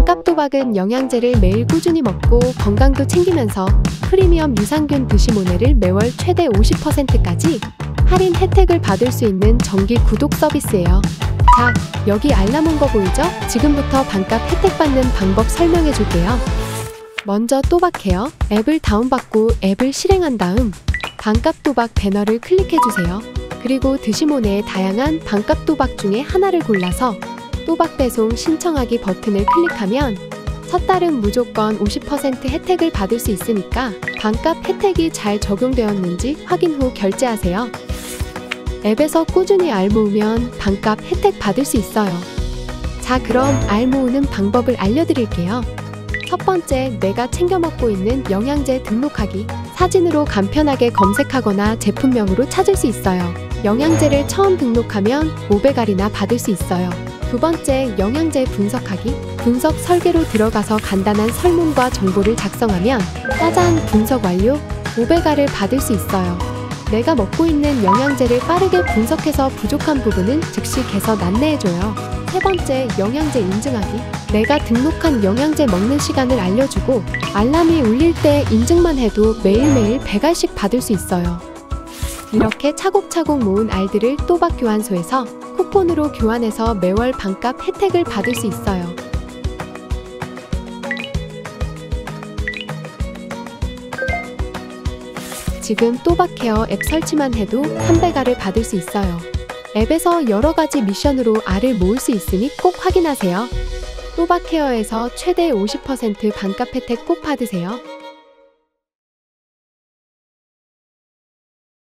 반값 또박은 영양제를 매일 꾸준히 먹고 건강도 챙기면서 프리미엄 유산균 드시모네를 매월 최대 50%까지 할인 혜택을 받을 수 있는 정기 구독 서비스예요. 자, 여기 알람 온 거 보이죠? 지금부터 반값 혜택 받는 방법 설명해 줄게요. 먼저 또박헤어 앱을 다운받고 앱을 실행한 다음 반값 또박 배너를 클릭해 주세요. 그리고 드시모네의 다양한 반값 또박 중에 하나를 골라서 또박 배송 신청하기 버튼을 클릭하면 첫 달은 무조건 50% 혜택을 받을 수 있으니까 반값 혜택이 잘 적용되었는지 확인 후 결제하세요. 앱에서 꾸준히 알 모으면 반값 혜택 받을 수 있어요. 자, 그럼 알 모으는 방법을 알려드릴게요. 첫 번째, 내가 챙겨 먹고 있는 영양제 등록하기. 사진으로 간편하게 검색하거나 제품명으로 찾을 수 있어요. 영양제를 처음 등록하면 500알이나 받을 수 있어요. 두 번째, 영양제 분석하기. 분석 설계로 들어가서 간단한 설문과 정보를 작성하면 짜잔, 분석 완료! 500알을 받을 수 있어요. 내가 먹고 있는 영양제를 빠르게 분석해서 부족한 부분은 즉시 개선 안내해줘요. 세 번째, 영양제 인증하기. 내가 등록한 영양제 먹는 시간을 알려주고 알람이 울릴 때 인증만 해도 매일매일 100알씩 받을 수 있어요. 이렇게 차곡차곡 모은 알들을 또박 교환소에서 쿠폰으로 교환해서 매월 반값 혜택을 받을 수 있어요. 지금 또박헤어 앱 설치만 해도 300알을 받을 수 있어요. 앱에서 여러가지 미션으로 알을 모을 수 있으니 꼭 확인하세요. 또박헤어에서 최대 50% 반값 혜택 꼭 받으세요.